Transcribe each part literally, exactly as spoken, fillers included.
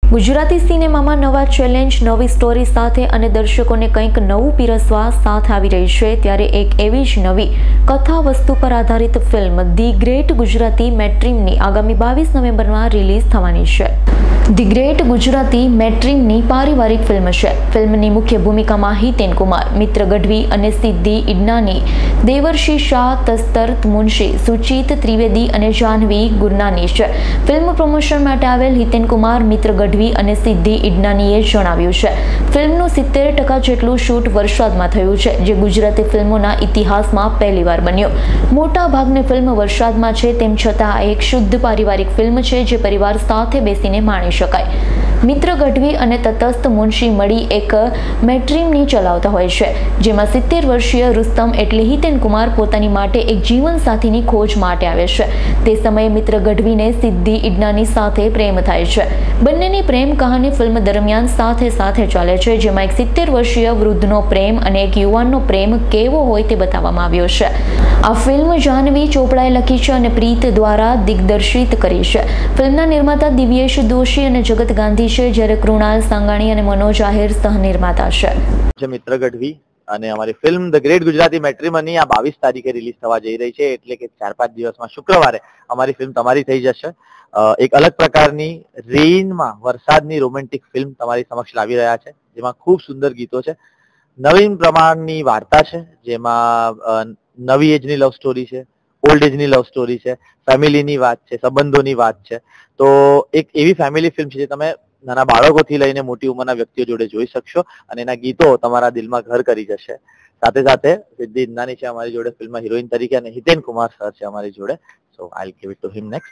ગુજરાતી સિનેમામાં નવા ચેલેન્જ, નવી સ્ટોરી સાથે અને દર્શકોને કંઈક નવું પીરસવા સાથે આવી રહી છે, ત્યારે એક એવી જ નવી કથા વસ્તુ પર આધારિત film the great Gujarati matrimony આગામી બાવીસ નવેમ્બરમાં રિલીઝ થવાની છે. ધી ગ્રેટ ગુજરાતી મેટ્રીમની પારિવારિક ફિલ્મ છે. ફિલ્મની મુખ્ય ભૂમિકામાં હિતેન કુમાર, મિત્ર ગઢવી અને સિદ્ધિ ઇડનાની, દેવર્ષિ શાહ, તસ્તર મુનશી, સુચિત ત્રિવેદી અને જાહ્નવી ગુરનાની છે. ફિલ્મ પ્રમોશન માટે આવેલ હિતેન કુમાર, મિત્ર ગઢવી અને સિદ્ધિ ઇડનાનીએ જણાવ્યું છે, ફિલ્મનું સિત્તેર ટકા જેટલું શૂટ વરસાદમાં થયું છે, જે ગુજરાતી ફિલ્મોના ઇતિહાસમાં પહેલીવાર બન્યો. મોટા ભાગની ફિલ્મ વરસાદમાં છે, તેમ છતાં આ એક શુદ્ધ પારિવારિક ફિલ્મ છે, જે પરિવાર સાથે બેસીને માણી શકાય. મિત્ર ગઢવી અને તટસ્થ મુનશી મળી એક મેટ્રીમની ચલાવતા હોય છે, જેમાં સિત્તેર વર્ષીય રુસ્તમ એટલે હિતેન કુમાર પોતાની માટે એક જીવનસાથીની ખોજ માટે આવે છે. તે સમયે મિત્ર ગઢવીને સિદ્ધિ ઇડનાની સાથે પ્રેમ થાય છે. બંનેની પ્રેમ કહાની ફિલ્મ દરમિયાન સાથે સાથે ચાલે છે, જેમાં એક સિત્તેર વર્ષીય વૃદ્ધનો પ્રેમ અને એક યુવાનનો પ્રેમ કેવો હોય તે બતાવવામાં આવ્યો છે. આ ફિલ્મ જાહ્નવી ચોપડાએ લખી છે અને પ્રીત દ્વારા દિગ્દર્શિત કરી છે. ફિલ્મના નિર્માતા દિવ્યેશ દોશી અને જગત ગાંધી છે, જ્યારે કૃણાલ સાંગાણી અને મનોજ આહિર સહનિર્માતા છે. મિત્ર ગઢવી અને અમારી film the great Gujarati matrimony આ બાવીસ તારીખે રિલીઝ થવા જઈ રહી છે, એટલે કે ચાર પાંચ દિવસમાં શુક્રવારે અમારી ફિલ્મ તમારી થઈ જશે. એક અલગ પ્રકારની રેઇનમાં વરસાદની રોમેન્ટિક ફિલ્મ તમારી સમક્ષ લાવી રહ્યા છે, જેમાં ખૂબ સુંદર ગીતો છે, નવીન પ્રમાણની વાર્તા છે, જેમાં નવી એજની લવ સ્ટોરી છે, ઓલ્ડ એજની લવ સ્ટોરી છે, ફેમિલીની વાત છે, સંબંધોની વાત છે. તો એક એવી ફેમિલી ફિલ્મ છે જે તમે નાના બાળકોથી લઈને મોટી ઉંમરના વ્યક્તિઓ જોડે જોઈ શકશો અને એના ગીતો તમારા દિલમાં ઘર કરી જશે. સાથે સાથે સિદ્ધિ ઇડનાની છે અમારી જોડે ફિલ્મમાં હિરોઈન તરીકે અને હિતેન કુમાર સર છે અમારી જોડે. So I will give it to him next.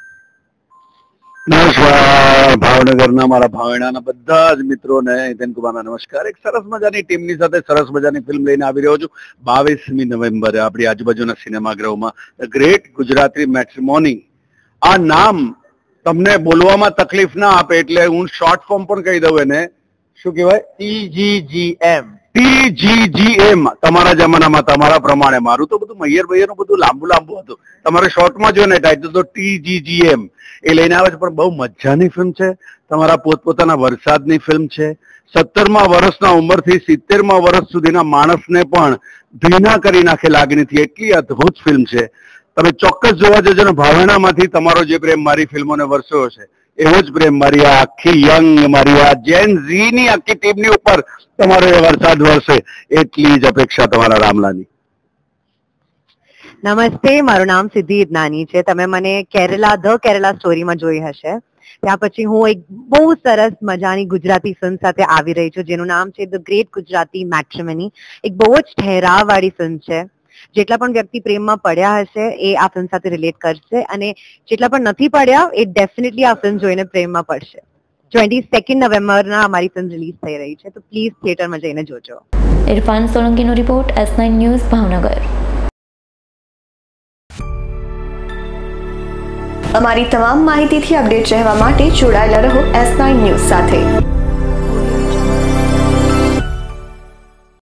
નમસ્કાર ભાવનગરના મારા ભાવણાના બધા જ મિત્રોને હિતેન કુમારના નમસ્કાર. એક સરસ મજાની ટીમની સાથે સરસ મજાની ફિલ્મ લઈને આવી રહ્યો છું. બાવીસમી નવેમ્બરે આપણી આજુબાજુના સિનેમાગૃહમાં ધ ગ્રેટ ગુજરાતી મેટ્રીમોની. આ નામ તમને બોલવામાં તકલીફ ના આપે એટલે હું શોર્ટ ફોર્મ પણ કહી દઉં એને. શું કહેવાય? T G G M. T G G M. તમારા જમાનામાં તમારા પ્રમાણે, મારું તો બધું મૈયર મૈયરનું બધું લાંબુ લાંબુ હતું, તમારે શોર્ટમાં જો ને ટાઈટલ તો ટી જી જી એમ એ લઈને આવે છે. પણ બહુ મજાની ફિલ્મ છે, તમારા પોતપોતાના વરસાદની ફિલ્મ છે. સત્તરમા વર્ષના ઉંમરથી સિત્તેરમા વર્ષ સુધીના માણસને પણ ભીના કરી નાખે લાગણીથી, એટલી અદ્ભુત ફિલ્મ છે. તમે ચોક્કસ જોવા જજો ને. ભાવનામાંથી તમારો જે પ્રેમ મારી ફિલ્મોને વરસ્યો છે, એવો જ પ્રેમ મારી આ આખી યંગ, મારી આ જેન ઝી ની આખી ટીમની ઉપર તમારો એ વરસાદ વરસે, એટલી જ અપેક્ષા તમારા રામલાની. નમસ્તે, મારું નામ સિદ્ધિ ઇડનાની છે. તમે મને કેરલા ધ કેરલા સ્ટોરીમાં જોઈ હશે. ત્યાં પછી હું એક બહુ સરસ મજાની ગુજરાતી ફિલ્મ સાથે આવી રહી છું, જેનું નામ છે ધ ગ્રેટ ગુજરાતી મેટ્રીમની. એક બહુ જ ઠહેરાવવાળી ફિલ્મ છે. જેટલા પણ વ્યક્તિ પ્રેમમાં પડ્યા હશે એ આ ફિલ્મ સાથે રિલેટ કરશે, અને જેટલા પણ નથી પડ્યા એ ડેફિનેટલી આ ફિલ્મ જોઈને પ્રેમમાં પડશે. ટ્વેન્ટી સેકન્ડ નવેમ્બરના અમારી ફિલ્મ રિલીઝ થઈ રહી છે, તો પ્લીઝ થિયેટરમાં જઈને જોજો. ઇરફાન સોલંકીનો report, S nine news, Bhavnagar. અમારી તમામ માહિતીથી અપડેટ રહેવા માટે જોડાયેલા રહો એસ નાઇન ન્યૂઝ સાથે.